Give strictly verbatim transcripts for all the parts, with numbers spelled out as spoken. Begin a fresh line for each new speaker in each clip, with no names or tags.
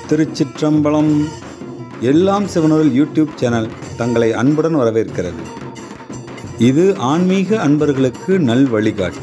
திருச்சிற்றம்பலம். எல்லாம் சிவனருள் YouTube channel தங்களை அன்புடன் வரவேற்கிறது. இது ஆன்மீக அன்பர்களுக்கு நல் வழிகாட்டு.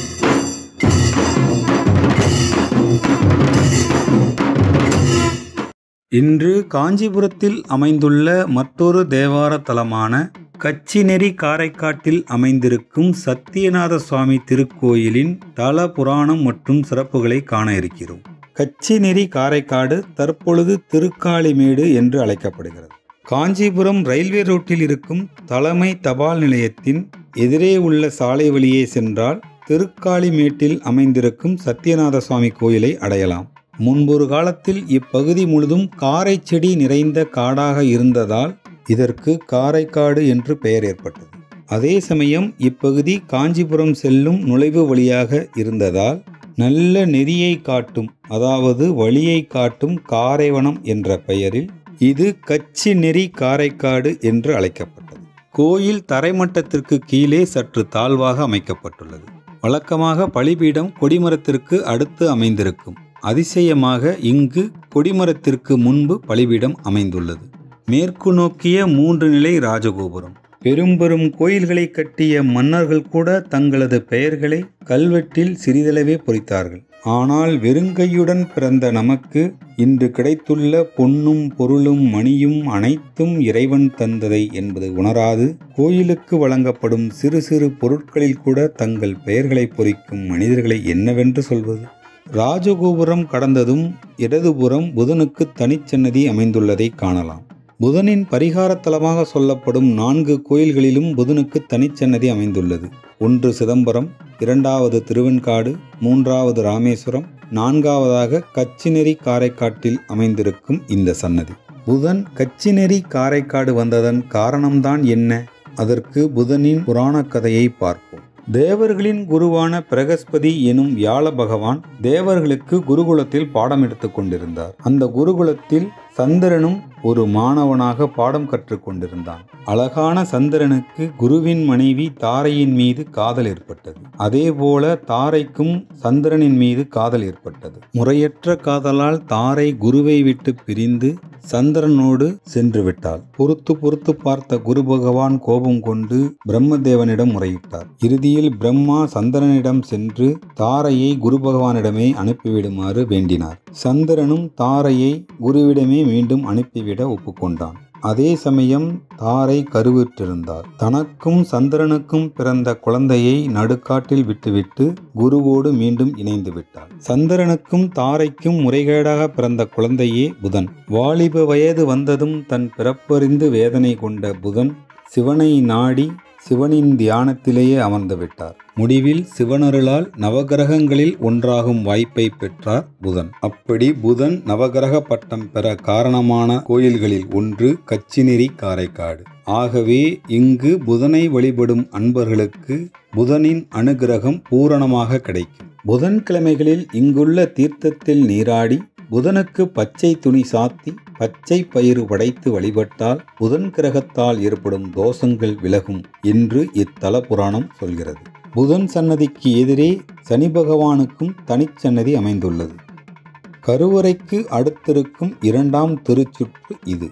இன்று காஞ்சிபுரத்தில் அமைந்துள்ள மற்றொரு தேவார தலமான கச்சிநெறி காரைக்காட்டில் அமைந்திருக்கும் சத்தியநாத சுவாமி திருக்கோயிலின் தல புராணம் மற்றும் சிறப்புகளை காண இருக்கிறோம். கச்சிநெறி காரைக்காடு தற்பொழுது திருக்காளிமேடு என்று அழைக்கப்படுகிறது. காஞ்சிபுரம் ரயில்வே ரோட்டில் இருக்கும் தலைமை தபால் நிலையத்தின் எதிரே உள்ள சாலை வழியே சென்றால் திருக்காளிமேட்டில் அமைந்திருக்கும் சத்தியநாத சுவாமி கோயிலை அடையலாம். முன்பொரு காலத்தில் இப்பகுதி முழுதும் காரை செடி நிறைந்த காடாக இருந்ததால் இதற்கு காரைக்காடு என்று பெயர் ஏற்பட்டது. அதே சமயம் இப்பகுதி காஞ்சிபுரம் செல்லும் நுழைவு வழியாக இருந்ததால் நல்ல நெறியை காட்டும், அதாவது வழியை காட்டும் காரைவனம் என்ற பெயரில் இது கச்சிநெறி காரைக்காடு என்று அழைக்கப்பட்டது. கோயில் தரைமட்டத்திற்கு கீழே சற்று தாழ்வாக அமைக்கப்பட்டுள்ளது. வழக்கமாக பலிபீடம் கொடிமரத்திற்கு அடுத்து அமைந்திருக்கும். அதிசயமாக இங்கு கொடிமரத்திற்கு முன்பு பலிபீடம் அமைந்துள்ளது. மேற்கு நோக்கிய மூன்று நிலை ராஜகோபுரம். பெரும் பெரும் கோயில்களை கட்டிய மன்னர்கள் கூட தங்களது பெயர்களை கல்வெட்டில் சிறிதளவே பொறித்தார்கள். ஆனால் வெறுங்கையுடன் பிறந்த நமக்கு இன்று கிடைத்துள்ள பொன்னும் பொருளும் மணியும் அனைத்தும் இறைவன் தந்ததை என்பது உணராது கோயிலுக்கு வழங்கப்படும் சிறு சிறு பொருட்களில் கூட தங்கள் பெயர்களை பொறிக்கும் மனிதர்களை என்னவென்று சொல்வது? ராஜகோபுரம் கடந்ததும் இடதுபுறம் புதனுக்கு தனிச்சன்னதி அமைந்துள்ளதை காணலாம். புதனின் பரிகாரத்தலமாக சொல்லப்படும் நான்கு கோயில்களிலும் புதனுக்கு தனிச்சன்னதி அமைந்துள்ளது. ஒன்று சிதம்பரம், இரண்டாவது திருவெண்காடு, மூன்றாவது ராமேஸ்வரம், நான்காவதாக கச்சிநெறி காரைக்காட்டில் அமைந்திருக்கும் இந்த சன்னதி. புதன் கச்சிநெறி காரைக்காடு வந்ததன் காரணம்தான் என்ன? அதற்கு புதனின் புராண கதையை பார்ப்போம். தேவர்களின் குருவான பிரகஸ்பதி எனும் வியாழ பகவான் தேவர்களுக்கு குருகுலத்தில் பாடம் எடுத்து கொண்டிருந்தார். அந்த குருகுலத்தில் சந்திரனும் ஒரு மாணவனாக பாடம் கற்றுக் கொண்டிருந்தான். அழகான சந்திரனுக்கு குருவின் மனைவி தாரையின் மீது காதல் ஏற்பட்டது. அதே போல தாரைக்கும் சந்திரனின் மீது காதல் ஏற்பட்டது. முறையற்ற காதலால் தாரை குருவை விட்டு பிரிந்து சந்திரனோடு சென்று விட்டாள். பொறுத்து பொறுத்து பார்த்த குரு பகவான் கோபம் கொண்டு பிரம்மதேவனிடம் முறையிட்டார். இறுதியில் பிரம்மா சந்திரனிடம் சென்று தாரையை குரு பகவானிடமே அனுப்பிவிடுமாறு வேண்டினார். சந்திரனும் தாரையை குருவிடமே மீண்டும் அனுப்பிவிட ஒப்புக்கொண்டான். அதே சமயம் தாரை கருவுற்றிருந்தார். தனக்கும் சந்திரனுக்கும் பிறந்த குழந்தையை நடுக்காட்டில் விட்டுவிட்டு குருவோடு மீண்டும் இணைந்து விட்டார். சந்திரனுக்கும் தாரைக்கும் முறைகேடாக பிறந்த குழந்தையே புதன். வாலிப வயது வந்ததும் தன் பிறப்பறிந்து வேதனை கொண்ட புதன் சிவனை நாடி சிவனின் தியானத்திலேயே அமர்ந்து விட்டார். முடிவில் சிவனருளால் நவகிரகங்களில் ஒன்றாகும் வாய்ப்பை பெற்றார் புதன். அப்படி புதன் நவகிரக பட்டம் பெற காரணமான கோயில்களில் ஒன்று கச்சிநெறி காரைக்காடு. ஆகவே இங்கு புதனை வழிபடும் அன்பர்களுக்கு புதனின் அனுகிரகம் பூரணமாக கிடைக்கும். புதன்கிழமைகளில் இங்குள்ள தீர்த்தத்தில் நீராடி புதனுக்கு பச்சை துணி சாத்தி பச்சை பயிறு படைத்து வழிபட்டால் புதன் கிரகத்தால் ஏற்படும் தோஷங்கள் விலகும் என்று இத்தல புராணம் சொல்கிறது. புதன் சன்னதிக்கு எதிரே சனி பகவானுக்கும் தனிச்சன்னதி அமைந்துள்ளது. கருவறைக்கு அடுத்திருக்கும் இரண்டாம் திருச்சுற்று இது.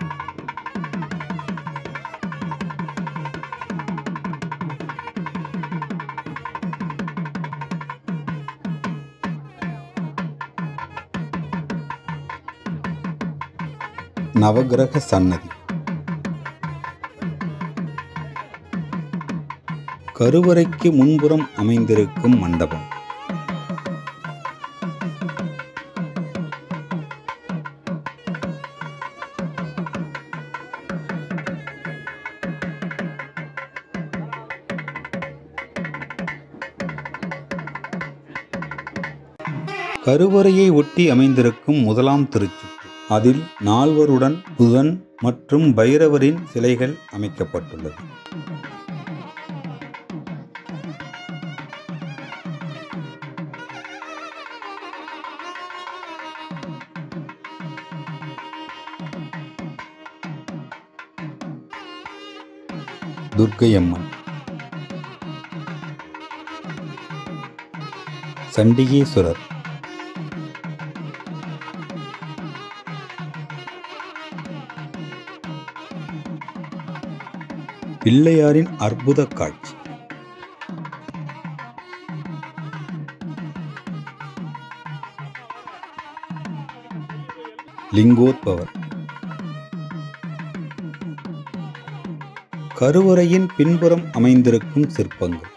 நவகிரக சன்னதி. கருவறைக்கு முன்புறம் அமைந்திருக்கும் மண்டபம். கருவறையை ஒட்டி அமைந்திருக்கும் முதலாம் திருச்சுற்று. அதில் நால்வருடன் புதன் மற்றும் பைரவரின் சிலைகள் அமைக்கப்பட்டுள்ளது. துர்க்கையம்மன், சண்டிகேஸ்வரர், பிள்ளையாரின் அற்புத காட்சி. லிங்கோத்பவர். கருவறையின் பின்புறம் அமைந்திருக்கும் சிற்பங்கள்.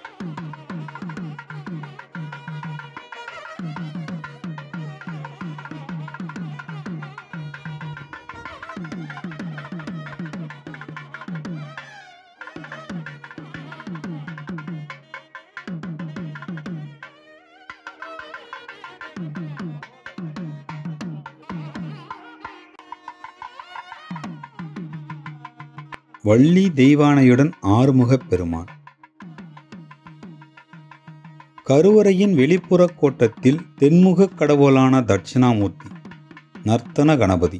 வள்ளி தெய்வானையுடன் ஆறுமுகப் பெருமான். கருவறையின் வெளிப்புற கோட்டத்தில் தென்முகக் கடவுளான தட்சிணாமூர்த்தி, நர்த்தன கணபதி.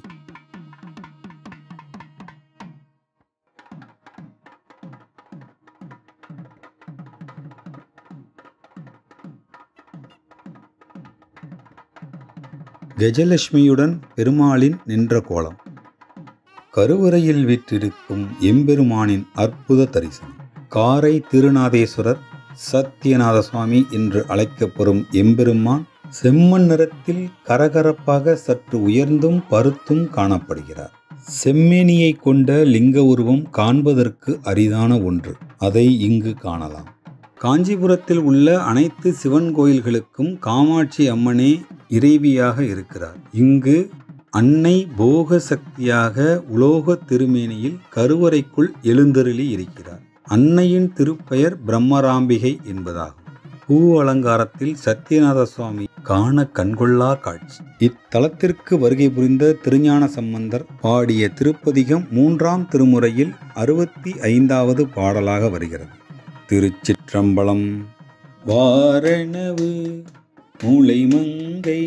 கஜலட்சுமியுடன் பெருமாளின் நின்ற கோலம். கருவறையில் வீற்றிருக்கும் எம்பெருமானின் அற்புத தரிசனம். காரை திருநாதேஸ்வரர் சத்தியநாத சுவாமி என்று அழைக்கப்படும் எம்பெருமான் செம்மண் நிறத்தில் கரகரப்பாக சற்று உயர்ந்தும் பருத்தும் காணப்படுகிறார். செம்மேனியை கொண்ட லிங்க உருவம் காண்பதற்கு அரிதான ஒன்று. அதை இங்கு காணலாம். காஞ்சிபுரத்தில் உள்ள அனைத்து சிவன் கோயில்களுக்கும் காமாட்சி அம்மனே இறைவியாக இருக்கிறார். இங்கு அன்னை போக சக்தியாக உலோக திருமேனியில் கருவறைக்குள் எழுந்தருளி இருக்கிறார். அன்னையின் திருப்பெயர் பிரம்மராம்பிகை என்பதாகும். பூ அலங்காரத்தில் சத்தியநாத சுவாமி காண கண்கொள்ளா காட்சி. இத்தலத்திற்கு வருகை புரிந்த திருஞான சம்பந்தர் பாடிய திருப்பதிகம் மூன்றாம் திருமுறையில் அறுபத்தி ஐந்தாவது பாடலாக வருகிறது. திருச்சிற்றம்பலம். வாரணவு முளைமங்கை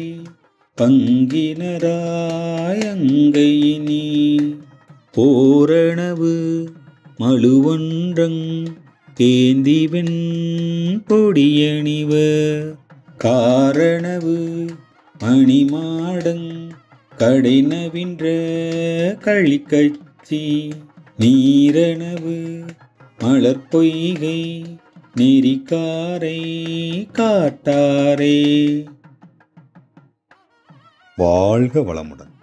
பங்கினராயங்கையினி போரணவு மழுவொன்றங் கேந்திவெண் பொடியணிவர் காரணவு மணிமாடங் கடைநவின்ற களிக்கச்சி நீரணவு மலர்பொய்கை நெறிக்காரை காட்டாரே. வாழ்க வளமுடன்.